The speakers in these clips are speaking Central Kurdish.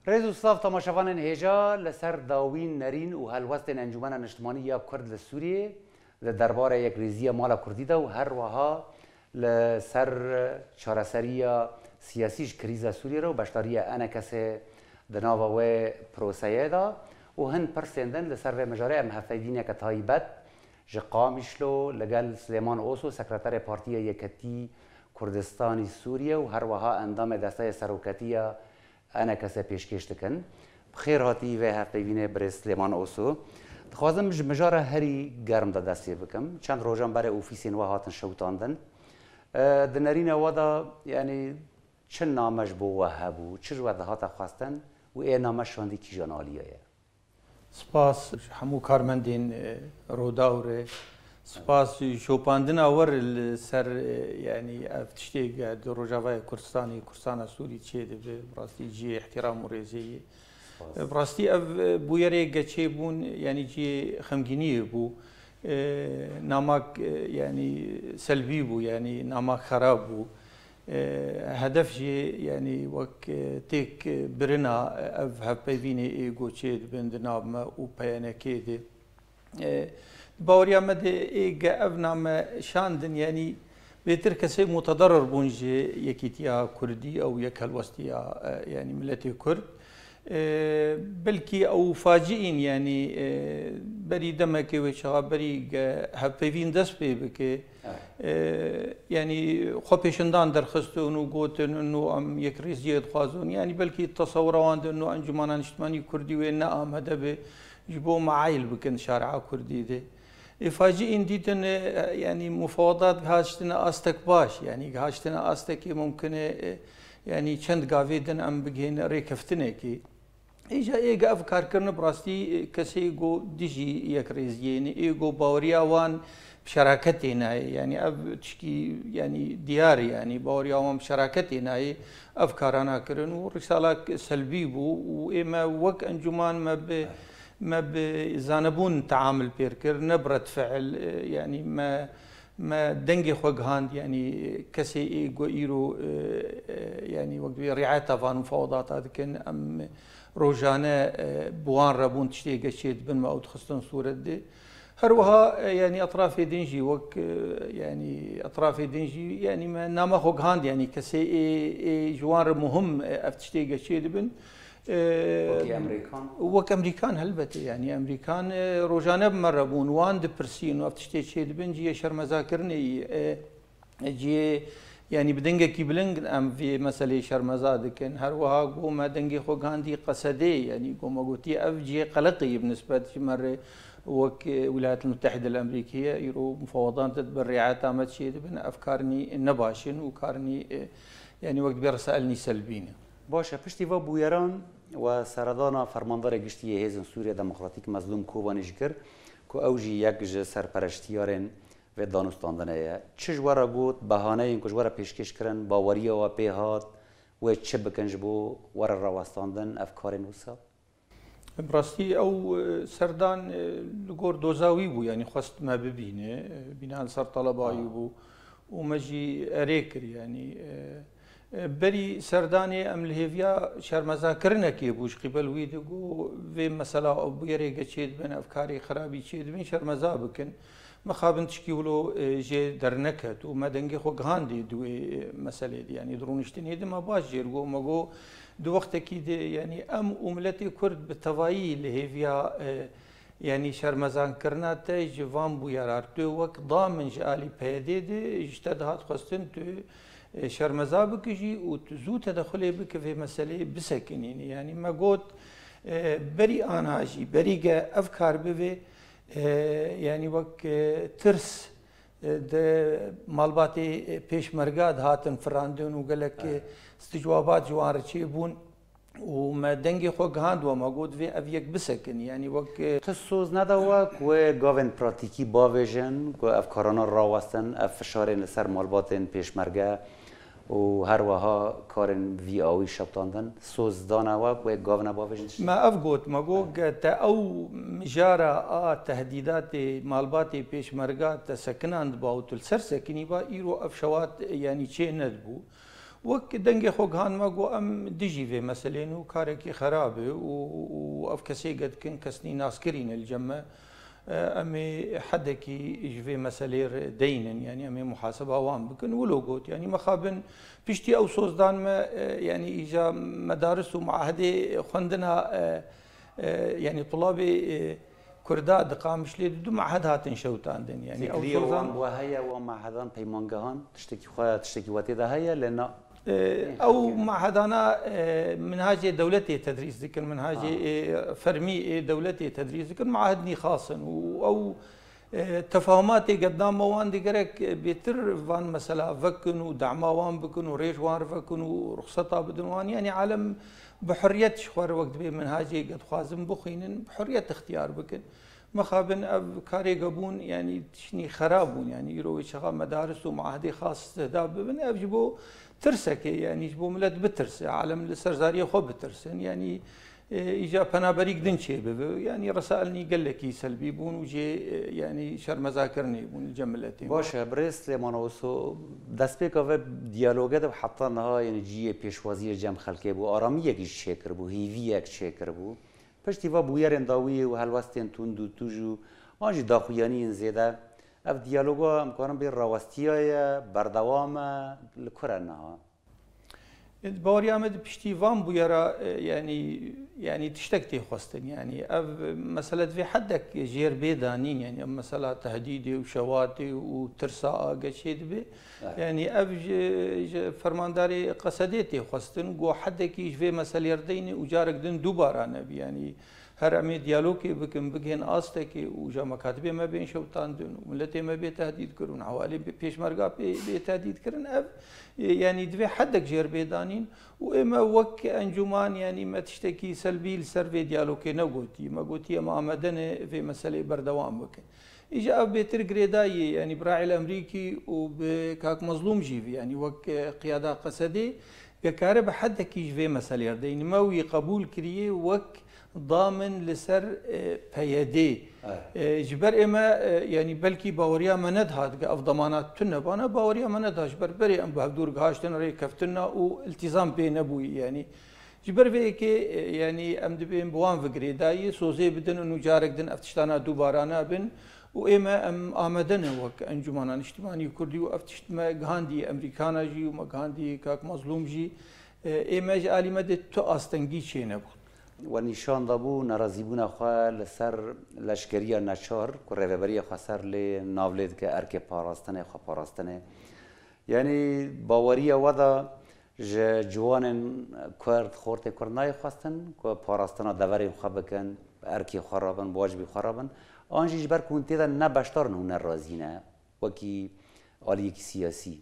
ريز وصاف تماشافان هجا لسر داوین نرین و هلوست انجمن اجتماعی یا کرد لسوریه لدرباره یک ریزی مالا کردی ده و هر وها لسر چارەسەریە سیاسیش کریزا سوریه رو بشتاریه انا کسی دناوا و پروسیه دا و هن پرسندن لسر و مجاره ام هفیدینه که تایبت جقامیشلو لگل سلیمان اوسو سکرتر پارتیه یکتی کردستانی سوریه و هر وها اندام دسته سروکتیه انا کسی پیشکش دکن بخیر هاتی و هفیدینه بر سلیمان اوسو خوازم مجاره هری گرم دا دستی بکم چند روزان برای اوفیسین و هاتن شوتاندن دنرین ودا یعنی چه نامش بو وهبو چه ودا هات خواستن و ای نامش شاندی کی جانالیه سپاس همو کارمندین روداوره سپاس شوپاندن اور سر یعنی افتشتی قاعد روجاوای کردستان سوری چه ده براستی جی احترام و رزیه براستی اف بویره گچه بون یعنی جی خمگینی بو نامك يعني سلبي بو يعني نامك خراب بو هدف جي يعني وك تيك برنا اف هبيفيني ايجو تشيد بند نام و بيانا كيد باوريا مد ايجا اف نام شاندن يعني بيتر كسي متضرر بونجي يكيتيا كردي او يك الوسطيا يعني ملتي كرد بلكي او فاجئين يعني بري دمك وشغا بري هبيفين دس بك يعني خبيشندان درخستون وقوتن انه ام يكريس جيد خوازون يعني بلكي التصور انه انجمان اجتماعي كردي وين ام هذا جبوا معايل بكن شارع كردي ده فاجئين ديتن يعني مفاوضات هاشتنا استك باش يعني هاشتنا استك ممكن يعني چند قاويدن ام بگين ريكفتنكي ایجا ایگا افکار کرن براستی کسی گو دیجی یک ریزیینی ایگو باوریا وان بشراكتنا يعني اف تشكي يعني دياري يعني باوريا وان بشراكتنا افكارنا كرن ورساله سلبي بو واما وك انجمان ما بزانبون تعامل بيركر نبره فعل يعني ما دنجي خوغهاند يعني كسي ايجو ايرو يعني وقت رعايه فان مفاوضات هذا كان ام روجانا بوان رابون تشتي قشيت بن ما أوتخستن صورة دي هروها يعني أطراف دينجي وك يعني أطراف دينجي يعني ما نام خوك هاند يعني كسي جوار مهم أفتشتي قشيت بن وك أمريكان هلبته يعني أمريكان روجانا بمربون وان دبرسين وأفتشتي شيت بن جي شرمزاكرني جي يعني بدنجة كيبلنج أم في مسألة شرمزاد كان هروها قوم دنجة خوغاندي قصدي يعني قوم قوتي أفجي قلقي بالنسبة مرة وك الولايات المتحدة الأمريكية يرو مفاوضات بالرعاية عمد شيء بين أفكارني نباشن وكارني يعني وقت برسالني سلبين. باشه پشتی و بویران و سردانا فرماندار گشتی هیزن سوریه دموکراتیک مظلوم کوبانش کرد که اوجی یک سرپرستیارن و دانستاندنه چه جوارا گوت بهانه این که جوارا پیشکش کردن باوری و پیهات و چه بکنج بو ورا رواستاندن افکار نوسا براستی او سردان لگور دوزاوی بو يعني خواست ما ببینه بینان سر طلبایی بو و مجی اریکر يعني بري سرداني ام الهيفيا شرمزا كرنكي بوش قبل ويدقو في مسألة او بيري قشيد بين افكاري خرابي تشيد بين شرمزا بكن ما خابن تشكيولو جي درنكت وما دنجي خو غاندي دوي مسألة دي يعني درونشتني دي ما باش جيرغو ماغو دو وقت اكيد يعني ام املتي كرد بالتوايي الهيفيا يعني شرمزان كرنا تاي جوان بو يارارتو وك ضامن جالي بيدي دي اجتهاد خاصتن تو شرمزا بكجي وتزو تدخلي بك في مسألة بسكنين يعني ما قلت بري أنا جي بري أفكار بفي يعني وك ترس مالباتي بيش مرقاد هاتن فراندون وقال لك استجوابات جوار تشيبون وما دنجي خوك هاند وما قلت في أفيك بسكن يعني وك تسوز نداوك وغاوين براتيكي باويجن وأفكارنا راوستن أفشارين لسر مالباتين بيش مرقا و هر وها کارن وی آوی شبتاندن سوز دانا و گاونا باوجنش ما افقوت ما قوت او مجارة تهديدات مالباتي بيش مرقات سكنان باوت السر سكني با ايرو افشوات يعني شيء ندبو وەک دەنگی خۆگهانمە گۆ ئەم دژی vê meselên û karekî xerab e û ev kesê gedkin kesnî naskirîne li cem me em ê hedekî ji vê meselê re deynin yani em ê muhaseba wan bikin wilo got yani mexabin piştî ew sozdan me yani îja medaris û muahedê xwendina yani tulabê Kurda di Qamişlê du mehed hatin şewtandin yani ew sozan heye û mehedan peymangehan tiştekî xwe tiştekî we tê de heye lê na ew mehedana minhacê dewletê tedrîs dikin minhacê fermî dewletê tedrîs dikin mehednî xasin û ew tefahumatê gedama wan digerek bêtir van mesela vekin û dema wan bikin û rêj wan vekin û ruxseta bidin wan yani alem bi hurriyet ji xwe re wek dibê minhacê gedixwazin bixwînin bi hurriyet ixtiyar bikin mexabin ev karê gebûn yani tiştî xerab bûn yani îro wê çaxa medaris û muahedê xas istihda bibin ev ji bo tirseke yani ji bo millet bitirse alem li ser zariye xwe bitirsin yani îja penaberîk din çêbibe yani resailnî gelekî selbî bûn û jê yani şermezakirinê bûn li cem milletê baş e birêz Lêman Oso destpêka ve diyaloge de heta niha yani ciyê pêşwaziyê cem xelkê bû aramiyekî ji çêkir bû hêviyek çêkir bû piştî ve bûyerên dawî û helwestên tund û tuj û an jî daxuyaniyên zêde ev diyaloga em karin bê rawistiya ye berdewam e li kur e niha باوەریان me piştî van bûye re yani tiştek tê xwestin yani ev mesele divê hedek jêr bêdanîn yani em mesela tehdîdê û şewatê û tirsa ageçê dibe yani ev ji fermandarê qesedê tê xwestin got hedekî ji vê meselê re deyne û carek din dubara nebî yani her em ê diyalogê bikin bigihên astekê û ja mekatibê me bên şewtandin û milletê me bê tehdîd kirin hewalê pêşmerga bê tehdîd kirin ev yani divê hedek jêr bêdanîn û ême wek encûman yani me tiştekî selbî li ser vê diyalogê negotî me gotî em amedene vê meselê berdewam bikin îja ev bêtir girêdayê yani Birayîl Emrîkî û bi Kak Mezlûm jî yani wek qiyada Qesedê gekare bi hedekî ji vê meselê re deyne me wî qebûl kiriye wek ضامن لسر پیدی جبر اما یعنی بلکی باوریا من ندهاد که اف ضمانات تنه بانا باوریا من ندهاش بر بری ام بهدور گهاشتن ری کفتنا و التزام بین ابوی یعنی جبر وی که یعنی ام دبیم بوان فکری دایی سوزی بدن و نجارک دن افتشتانا دوباره نابن و اما ام آمدن وک انجمنان اجتماعی کردی و افتشت ما گاندی امریکانا جی و ما گاندی کاک مظلوم جی اما جالی مد تو آستنگی چه نبود و نیشان دابو نرازیبونا خوا لسر لشکریه نچار که ریوبری خوا سر لی ناولید که ارک پاراستنه خوا پاراستنه یعنی باوریه ودا جوان کرد خورت کرنای خواستن که پاراستنا دوری خوا بکن ارکی خرابن واجبی خرابن آنجی جبر کنتی دا نبشتار نهونه رازینه وکی آلیکی سیاسی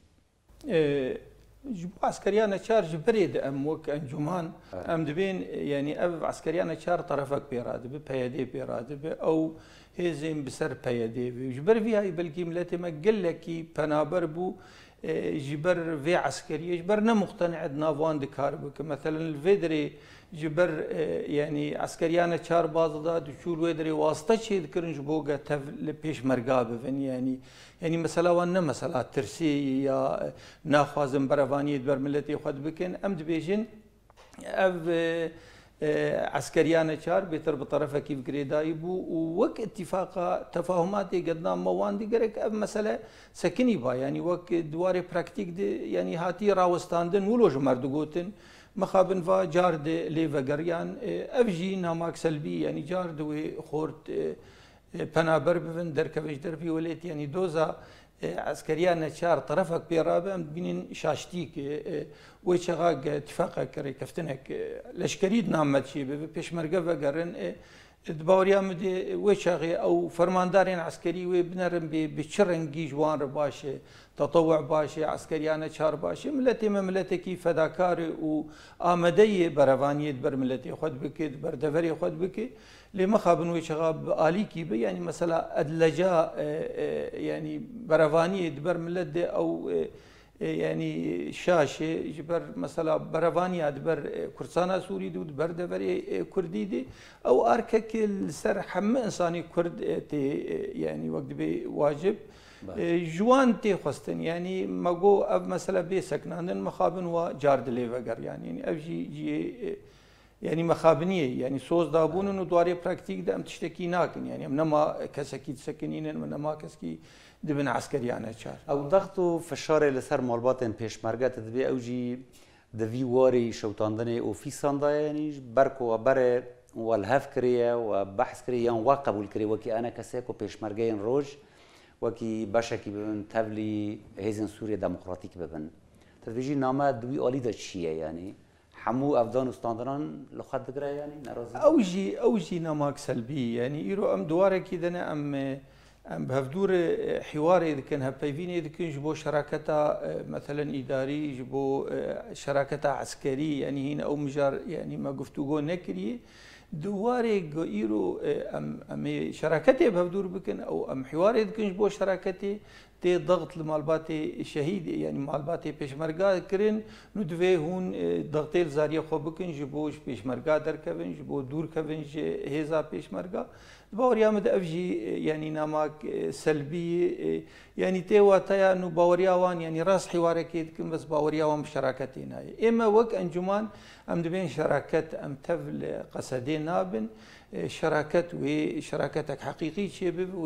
عسكريانا شار جبريد ام وك انجمان ام دبين يعني اف عسكريانا شار طرفك بيرادب بيدي بيرادب او هزم بسر بيدي جبر فيها بلكي ملاتي ما قال لك بنابر بو جبر في عسكريه جبر مقتنع نافوان دكاربك مثلا الفيدري جبر يعني عسكريانا شار بازدا دشول ويدري واسطه شي ذكرن جبوغا تف لبيش مرقابه يعني مثلا وانا مثلا ترسي يا ناخوازم برواني بر ملتي خد بكن امد بيجن اف عسكريانا شار بيتر بطرفه كيف قريداي بو وك اتفاقا تفاهماتي قدام موان دي قرك مثلا سكني با يعني وك دواري براكتيك دي يعني هاتي راوستاندن ولوج مردقوتن مخابن فا جارد ليفاقريان افجي ناماك سلبي يعني جارد وخورت پنابر بفن دركفش دربي وليت يعني دوزا عسكريان شار طرفك بيرابه بين شاشتيك ويشغاق اتفاقك كري كفتنك لشكريد نامت شي بيشمرقه فقرن دباوريا مدي ويشغي او فرماندارين عسكري وبنرم بشرنجي جوان رباشي تطوع باشي عسكريان شار باشي ملتي مملتي كي فداكاري وآمدي بروانيت بر ملتي خد بكي بر دفري خد بكي لما خابن ويشغاب آليكي بي يعني مثلا أدلجا يعني بروانيت بر ملت او يعني شاشه جبر مثلا برفانيا دبر كردستان سوري دود بر دبر كردي دي او اركك السر حم انساني كرد يعني وقت بي واجب جوان تي خستن يعني ماغو اب مثلا بي سكنان مخابن وجارد ليفغر يعني اب جي يعني مخابنيه يعني سوز دابون انه دواري براكتيك ده ام تشتكي ناكن يعني انما كسكي تسكنين انما كسكي دبن عسكريانه شار او ضغط و فشار لسر مالباتن پیشمرگه تدبی او جی دوی واری شوتاندنه او فی ساندا يعني بركو وبر والهف كريه وبحث كريه وقبول كريه وكي انا كسيكو پیشمرگه روج وكي باشكي ببن تبلي هيزن سوريا ديمقراطيك ببن تدبيجي نامه دوي اولي دا شيء يعني حمو افغان استاندران لخد دقرا يعني نرازي اوجي نماك سلبي يعني ايرو ام دواره كيدنا ام بهفدور حواري اذا كان هبيفيني اذا كان جبو شراكتا مثلا اداري جبو شراكتا عسكري يعني هنا او مجار يعني ما قفتوغو نكري دواري ايرو ام شراكتي بهفدور بكن او ام حواري اذا كان جبو شراكتي تي ضغط لمالباتي شهيد يعني مالباتي بيشمرقا كرين ندوي هون ضغطي الزاريه خو بكن جبوش بيشمرقا دركبن جبو دور كبن هيزا بيشمرقا باوريا مد افجي يعني نماك سلبي يعني تي واتايا انه باوريا وان يعني راس حواري كيدكن بس باوريا وان بشراكتنا اما وك انجمان ام دبين شراكت ام تفل قصدين نابن شراكت وشراكتك حقيقي شباب و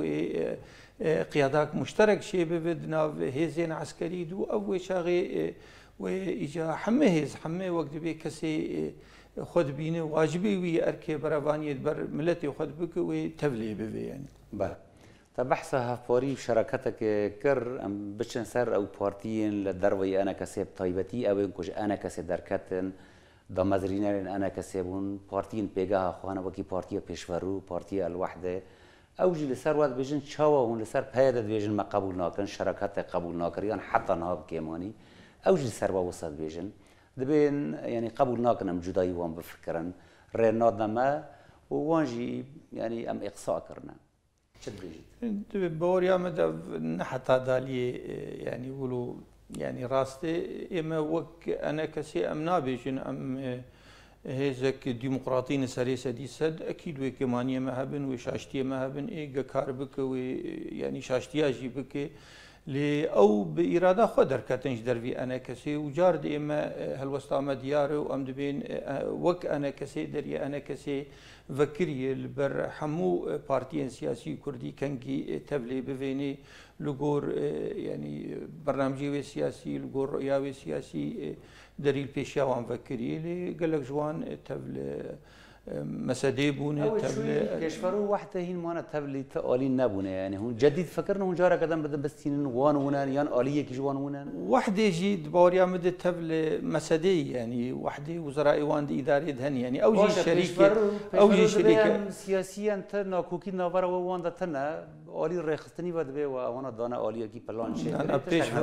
قيادات مشترك شيء بدنا هيزين عسكري دو او شاغي واجا حمهز حمه وقت بي كسي خد بينه واجبي وي اركي برافاني بر ملتي خد بك وتبلي بي يعني با تبحثها فوري شراكتك كر ام بشن سر او بارتيين للدروي انا كسب طيبتي او انكش انا كسب دركتن دمزرينين انا كسبون بارتيين بيجاها خوانا وكي بارتيه بيشورو بارتيه الوحده اوجي لسر وقت بيجن شاوا هون لسر بهذا بيجن ما قبول ناكن شراكات قبول ناكريان حتى نهاب كيماني اوجي لسر وسط بيجن دبين يعني قبول ناكن ام جداي وان بفكرن رينادنا ما ووانجي يعني ام اقصاء كرنا شد بيجي بوريا مدى نحتا دالي يعني يقولوا يعني راستي اما وك انا كسي ام نابيجن ام هيزك ديمقراطيين سريسة دي سد أكيد وكمانية مهبن وشاشتية مهبن إيجا كاربك ويعني شاشتية جيبك لي أو بإرادة خدر كتنج دربي أنا كسي وجارد إما هالوسطامة دياره وأم دبين وك أنا كسي دري أنا كسي فكري البر حمو بارتيين سياسي كردي كنجي تبلي بفيني لغور يعني برنامجي سياسي لغور رؤياوي سياسي دليل بيشاوان فكري اللي قال لك جوان تبل مسادي بونه تبل كشفرو وحده هين مانا تبل تقالين نبونه يعني هون جديد فكرنا هون جارة قدم بدن بستين وان ونان يان آلية كي جوان ونان وحده جيد باوريا مد تبل مسادي يعني وحده وزراء وان دي إدارة دهن يعني أو جي شركة أو جي شركة سياسيا تنا كوكي نافرا وان دتنا آلي رخصتني ودبه وانا دانا آلية كي بلان شيء أنا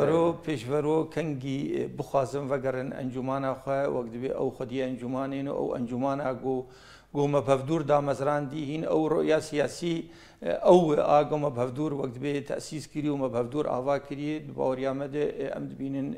بيشفرو كنجي بخازم وقرن أنجمانا خا وقت بي أو خدي أنجمانين أو أنجمانا جو مبهدور دا مزران دي هين او رؤيا سياسي او اگو مبهدور وقت به تاسيس كري ومبهدور اوا كري باوريا مد امد بينن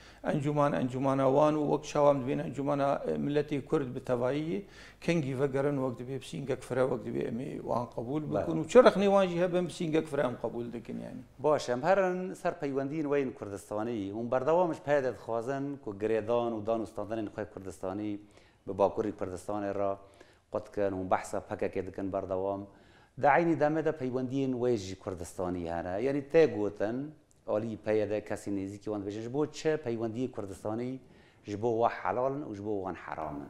انجمان وان وقت شاوم بين انجمان ملتي كرد بتوائي كنجي فقرن وقت به بسينجك فرا وقت به امي وان قبول بكون وشرخني واجي هبم بسينجك فرا ام قبول دكن يعني باش ام هرن سر پیوندین وين كردستاني هم بردوامش پیدا خوازن کو گریدان و دانستاندن خواه كردستاني به باکوری کردستان را قد كان هم بحثا فكا كده كان بردوام دعيني دامدا پیوندین ويجي كردستاني هنا يعني تاغوتن اولي پیدا کسی نزیکی وان بجن جبو چه پیوندی کردستانی جبو وا حلال و جبو وان حرام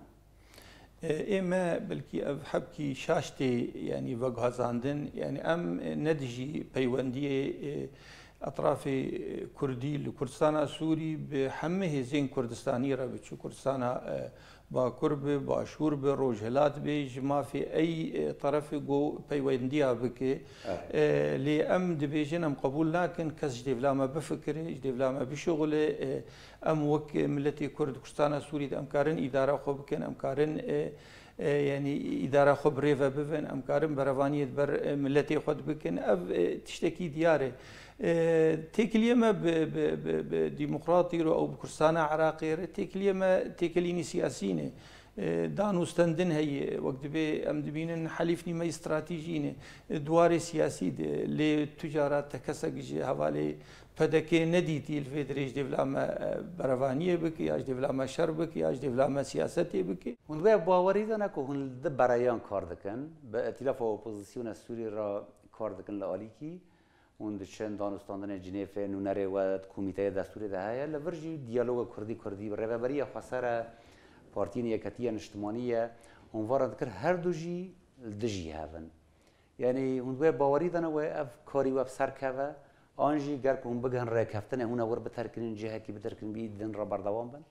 اما بلكي بحبكي شاشتي يعني وجهازاندن يعني ام ندجي پیوندی اطراف كردي لكردستان سوري بحمه زين كردستاني را بچو كردستان با قرب با شورب روجهلات بيج ما في اي طرف جو بيونديها بك لي ام دبيجن ام قبول لكن كز ديفلاما بفكر ديفلاما بشغل ام وك ملتي كردستان سوري ام كارن اداره خو بكن ام كارن يعني إدارة خبريفة بفن أمكارم برفانية بر ملتي خد بكن أف تشتكي دياره تيكليما بديمقراطي أو بكرسانة عراقي تيكليني سياسيني دانو ستندن هي وقت بي ام دبين حليفني ما استراتيجيني دوار سياسي لتجارات تكسك جي حوالي فدكي نديتي الفيدريج ديفلاما برفانيه بك ياج ديفلاما شر بك ياج ديفلاما سياستي بك هون به باوری دانه که هون د برایان کار دکن به ائتلاف اپوزیسیون سوری را کار دکن لالیکی هون دچن دانستاندن جنیف نونره و کمیته دستوری ده هیا لورجی دیالوگ کردی رهبری خساره پارتین یکتیان اجتماعیه هون وارد کر هر دو جی دجی هفن یعنی هون به باوری دانه و اف کاری و اف سرکوه آنجی گر که هم بگن رای کفتنه هونه ور بترکن جهه کی بترکن بید دن را بردوام بن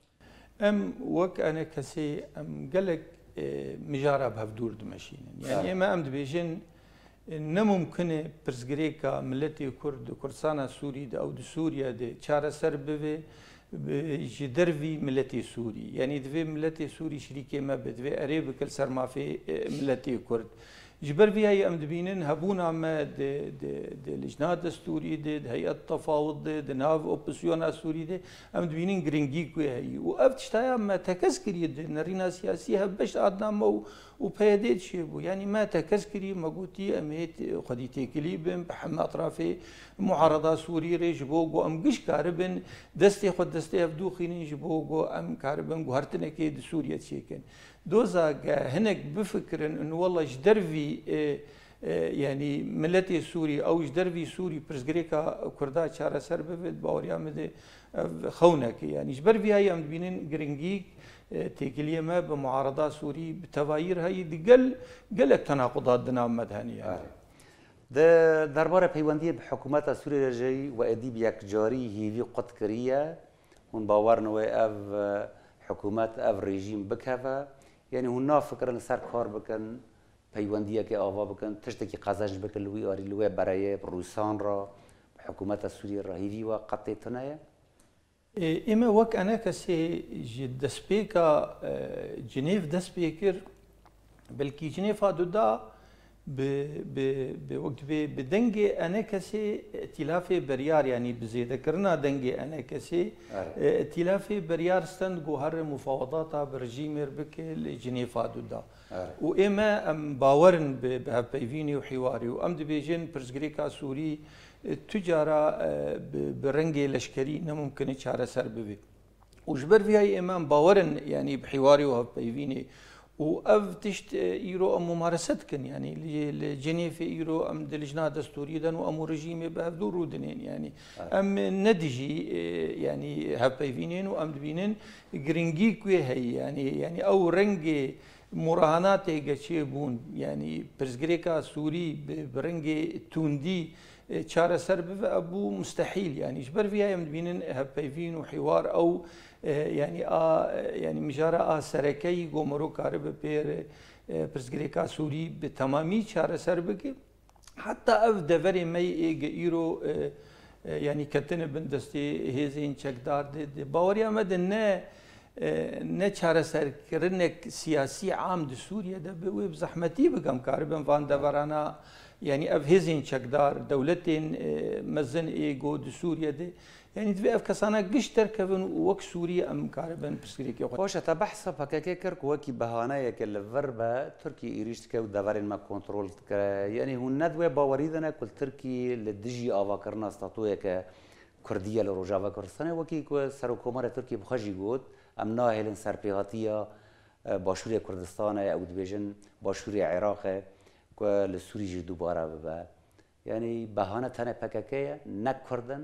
وك أنا كسي قالك مجارة بهفدور دمشين يعني ما أمد بيجن نممكن برزقريكا ملتي كرد كردستان سوري أو سوريا دي شارة سربة بجدرفي ملتي سوري يعني دفي ملتي سوري شريكة ما بدفي قريب كل سر ما في ملتي كرد جبر فيها هي أمد بينن هبونا ما د لجنة دستوري د هيئة التفاوض د ناف أوبسيون سوري د أمد بينن جرينجي كوي هي وأفتشتها ما تكسكري د نرينا سياسية بش أدنى مو وبيديت شيبو يعني ما تكسكري ما قلتي أميت خديتي كليبن بحما أطرافي معارضة سوري ريجبوغو أم قش كاربن دستي خد دستي أفدو خيني جبوغو أم كاربن قهرتنا كيد سوريا تشيكن دوزا هناك بفكر انه والله جدرفي يعني ملتي سوري او جدرفي سوري برزغريكا كردا شارع سر بفد باوريا مد خونك يعني جبر في هي ام بينن جرينجي تيكليه ما بمعارضه سوري بتواير هي قال تناقضات دنا مدهنيه درباره پیوندی به حکومت سوری رجی و ادیب یک جاری هیوی قد کریه اون باور نو اف حکومت اف رژیم بکوه يعني هنا فكر لسر كار بكن پیوندیه که آوا بکن تشتکی قزاج بکن لوی آری لوی برای روسان را حکومت سوریه را هیوی و قطع تنایه اما وك انا كسي دسبيكا جنيف دسبيكر بلكي جنيف هادو دا بوقت بدنجي انا كسي ائتلافي بريار يعني بزيد ذكرنا دنجي انا كسي ائتلافي بريار ستند جوهر مفاوضات برجيمر بك جنيفا دودا واما ام باورن بهبيفيني وحواري وامد بيجن برزغريكا سوري تجاره برنجي لشكري ممكن تشاره سرببي وجبر فيها امام باورن يعني بحواري وهبيفيني واف تشت ايرو ممارستكن يعني لجنيف ايرو ام دلجنا دستوري دن وام رجيمي بهدور ودنين يعني ام ندجي يعني هبيفينين وام دبينين جرينجي كوي هي يعني او رنجي مراهنات جاتشي بون يعني برزغريكا سوري برنجي توندي شارع سرب ابو مستحيل يعني جبر فيها يم دبينين هبيفين وحوار او يعني يعني مجارة سركي قومرو كارب بير برزغريكا سوري بتمامي شارع سربك حتى اف دفري مي ايرو يعني كتن بندستي هيزين چكدار دي باوريا مدن نه شارع سركرنك سياسي عام دي سوريا ده بزحمتي بكم كاربن فان دفرانا يعني اف هيزين چكدار دولتين مزن ايجو دي سوريا دي يعني تبي افكسانا قشتر كفن وك سوريا ام كاربن بسكريكي خوش تبحث بهكاكي كرك وكي بهانايا كالفربا تركي ايريشتك ودفرين ما كنترول يعني هو ندوه باوريدنا كل تركي لدجي افاكرنا ستاتويا كرديه لروجافا كردستان وكي سر حكومه تركي بخجي قوت ام ناهلن سربيغاتيه باشوري كردستان او دبيجن باشوري عراق لسوري جي دوباره ببا يعني بهانه تنه بهكاكي نكردن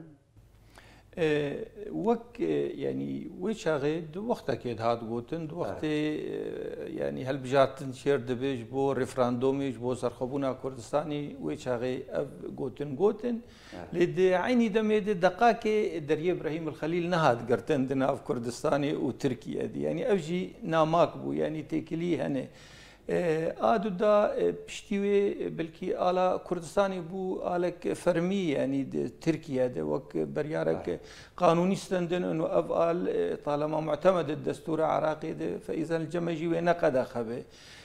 وك يعني ويشاغد وقتك هاد قوتن وقت يعني هل بجاتن شير دبيج بو ريفراندومي بو سرخبونا كردستاني ويشاغي قوتن لدي عيني دميد دقاكي دري ابراهيم الخليل نهاد قرتن دنا في كردستاني وتركيا دي يعني افجي ناماك بو يعني تيكلي هنا آدو دا بشتوي بلكي آلا كردستاني بو آلك فرمي يعني تركيا ده وك بريارك قانوني ستندن انه افعال طالما معتمد الدستور العراقي ده فاذا الجمجي ونقد خبه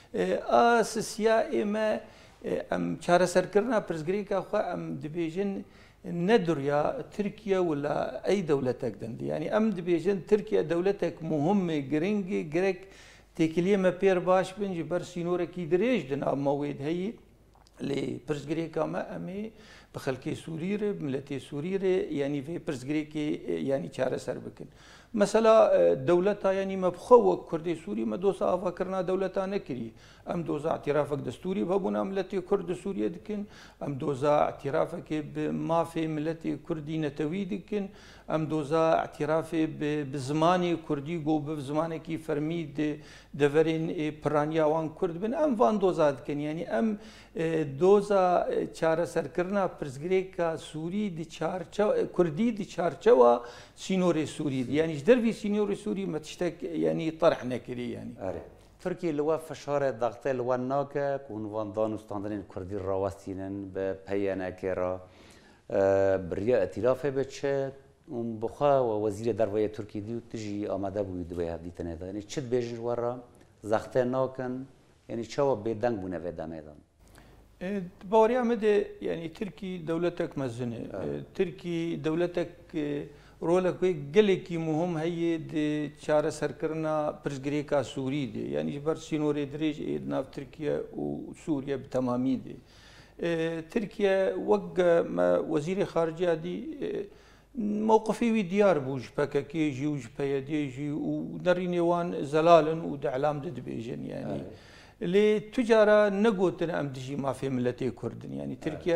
ئاسسیا ئێمە ئەم چارەسەرکردنا پرسگرێکە خوا ئەم دەبێژن نەدوریا ترکیە ولا ئەی دەولەتێک دەندی ینی ئەم دەبێژن ترکیە دەولەتێک مهمێ گرنگی گرێک تێکلیێمە پێر باش بنجی بەر سینۆرەکی درێژ دنامەوێت هەیە لێ پرسگرێکامە ئەمێ بە خەلکی سووریرە ملەتی سووریرە ینی vê پرسگرێکی ینی چارەسەر بکن مثلا دەولەتا ینی مەبخە وەک کوردی سووری مە دۆسا ئاڤاکردنا دەولەتا نەکردی ئەم دۆزا اعتیرافێک دەستوری هەبوونا ملەتی کورد سووریە دکن ئەم دۆزا اعتیرافێکی مافێ ملەتی کوردی نەتەوی دکن ئەم دۆزا اعتیرافێ بە زمانی کوردی گۆ بە زمانێکی فەرمی دەڤەرێن پرانیاوان کورد بن ئەم وان دۆزا دکن ینی ئەم دۆزا چارەسەرکردنا پرسگرێکە سووری کوردی دی چارچەوە سینۆری سووری ینی دەروی سینۆری سووری مە تشتێک ینی طرح نەکردی ینی ترکیە لەوە فشارە داغتە لەوە ناکە کوونوان دانوستاندنین کوردی ڕاوەستینن بە پەیەنەکێرا بریە ئەتیرافێ بچێت بخوا و وەزیرە دەرەوەیە تورکی دی و تژی ئامادە بووی دوێ هەبدیتەنێدا ینی چت بێژر وەڕە زەختە ناکەن ینی چاوە بێدەنگ بوونە vê demêdan باوەڕیا مەدێ ینی ترکی دەولەتێک مەزنێ ترکی دەولەتێک ڕۆلێک وێ gelekî مهم هەیە چارەسەرکردنا پرسگرێکا سووری دێ ینی بەر سینۆرê dirêj nav Tirkiye û Sûriye bi temamî dê Tirkiye wek wezîrê xariciya dî موقفی وی دیار بوو ji PKK jî û ji PYD jî û derînê wan zelalin û delam didibêjin yanî lê tu cara negotin em dijî mafê milletê Kurdin yanî Tirkiye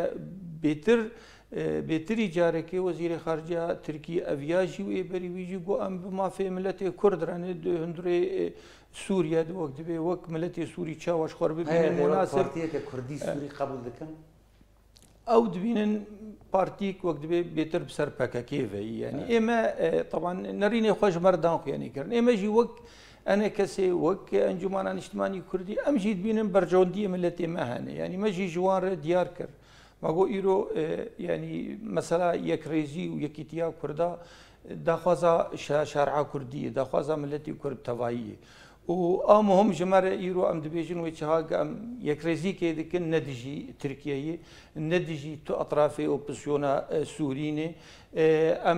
bêtirî carekê wezîrê xariciya Tirkî eviya jî wê berî wî jî got em bi mafê milletê Kurd renê di hundirê Sûriye de wek dibe wek milletê Sûrî çawa ji xwe re bibînin münasib partiyeke Kurdî Sûrî qebûl dikin ئەو دبینن پارتیک وەک دەبێ بێتر بسەر پەکەکێڤی ینی ئێمە طبعاان نەرینێ خۆش مەردان خوێنیکردن ئێمەژی وەک ئەنە کەسێ وەک ئەنجومانان نیشتمانی کوردی ئەمژی بینن بەرژەوەندی ملەتێ مەهەنێ ینی مەژی ژوانڕێ دیار کرد مەگۆ ئیرۆ ینی مەسەلا یەکڕێزی و یەکیتیا کووردا داخوازا شارعا کوردیە داخوازا ملەتی کورد تەواییە و ئەم هم ژمارە ئیرۆ ئەم دەبێژن وی چهاگ ئەم یەکڕێزی کێ دکن نەدیژی ترکیەیە نەدیژی تو ئەطرافی ئۆپسیۆنە سوورینێ ئەم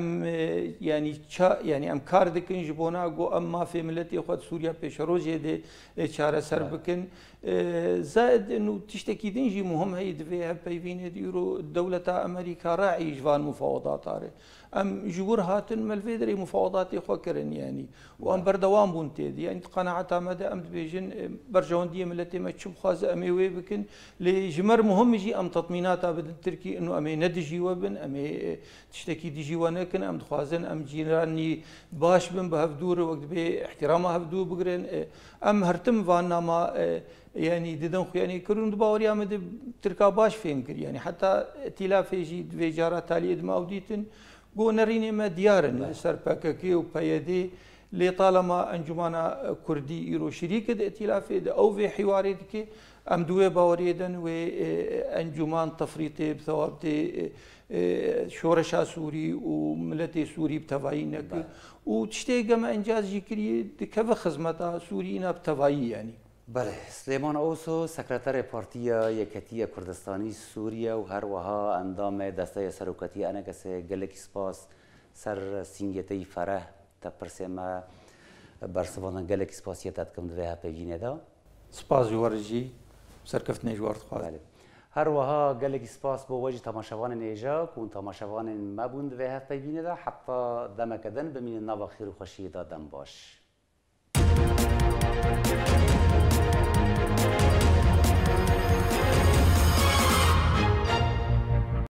ینی ئەم کار دکن ji بۆ ناگۆ ئەم مافێ ملەتی خۆت سووریا پێشەڕۆژێ دێ چارەسەر بکن زائد و تشتێکی دنجی مهم هەیە divê hev peyvînê îro dewleta Amerîka raî ji van mufawedatan em ji wir hatin melvê derê mufawedatê xwe kirin yanî û em berdewam bûn têdî yani qenaeta me de em dibêjin berjewendiyê milletê me çi bixwaze em ê wê bikin lê ji me muhim jî em tetmînata bidin Tirkî û em ê nedijî we bin em ê tiştekî dijî we nekin em dixwazin em cîranî baş bin bi hevdûr wek dibê ihtirama hevdû bigirin em hertim vannama yani didin xuyani kirun du bawerîya me de Tirka baş fêm kir yani heta tîlafê jî divê cara taliyê dima ew dîtin got nerînê me diyarin li ser PKK û PYD lê talema encumana Kurdî îro şerîk de tîlafê de ew vê hîwarê dike em duê baweriyê din wê encuman tefrîtê bi thewabtê şoreşa Sûrî û milletê Sûrî bi tevayî nekir û tiştê me encaz jî kiriye dikeve xizmeta Sûrîna bi tevayî yanî بله سلیمان اوسو سکرتر پارتیا یکتیه کردستانی سوریه و هر وها اندام دسته سروکتی انکس گلکی سپاس سر سینگتی فرح تا پرسیما برسوانان گلکی سپاسیتت کم دوه پیجینه دا سپاس جوارجی سرکفت نجوارد خواهد بله هر وها گلکی سپاس با وجه تماشاوان نیجا کون تماشاوان مبوند دوه پیجینه دا حتی دمکدن بمین نوا خیر و خوشی دادن باش